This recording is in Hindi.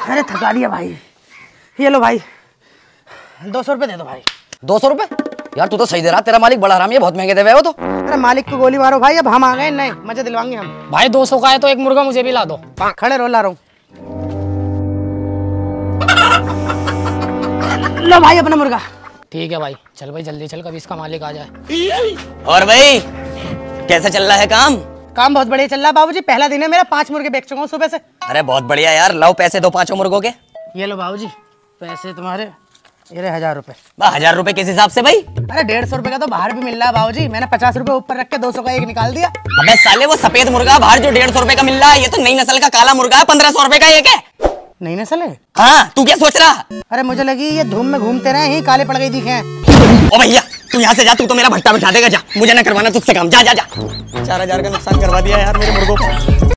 अरे थका दिया भाई। ये लो भाई 200 रुपये दे दो भाई। 200 रुपये? यार तू तो सही दे रहा, तेरा मालिक बड़ा हरामी है, बहुत महंगे दे रहे हो तो। अरे मालिक को गोली मारो भाई, अब हम आ गए, नहीं मजे दिलवाएंगे हम। भाई 200 का है तो एक मुर्गा मुझे भी ला दो। खड़े रहो, ला रहा हूँ। लो भाई अपना मुर्गा। ठीक है भाई, चल भाई जल्दी चल, कभी इसका मालिक आ जाए। और भाई कैसा चल रहा है काम? काम बहुत बढ़िया चल रहा है बाबूजी, पहला दिन है मेरा, 5 मुर्गे बेच चुका हूँ सुबह से। अरे बहुत बढ़िया यार, लाओ पैसे दो 5 मुर्गों के। ये लो बाबूजी पैसे तुम्हारे, ये रहे 1000 रुपए। 1000 रुपए किस हिसाब से भाई? अरे 150 रुपए का तो बाहर भी मिल रहा है बाबूजी, मैंने 50 रुपए ऊपर रख के 200 का एक निकाल दिया। अबे साले वो सफेद मुर्गा बाहर जो 150 रुपए का मिल रहा है, ये तो नई नस्ल का काला मुर्गा है, 1500 रुपए का एक है। नई नस्ल है? हाँ, तू क्या सोच रहा? अरे मुझे लगी ये धूम में घूमते रहे ही काले पड़ गई दिखे हैं। ओ भैया तू यहाँ से जा, तू तो मेरा भट्टा बिठा देगा, जा मुझे ना करवाना तुझसे काम, जा जा जा। 4000 का नुकसान करवा दिया यार मेरे मुर्गों को।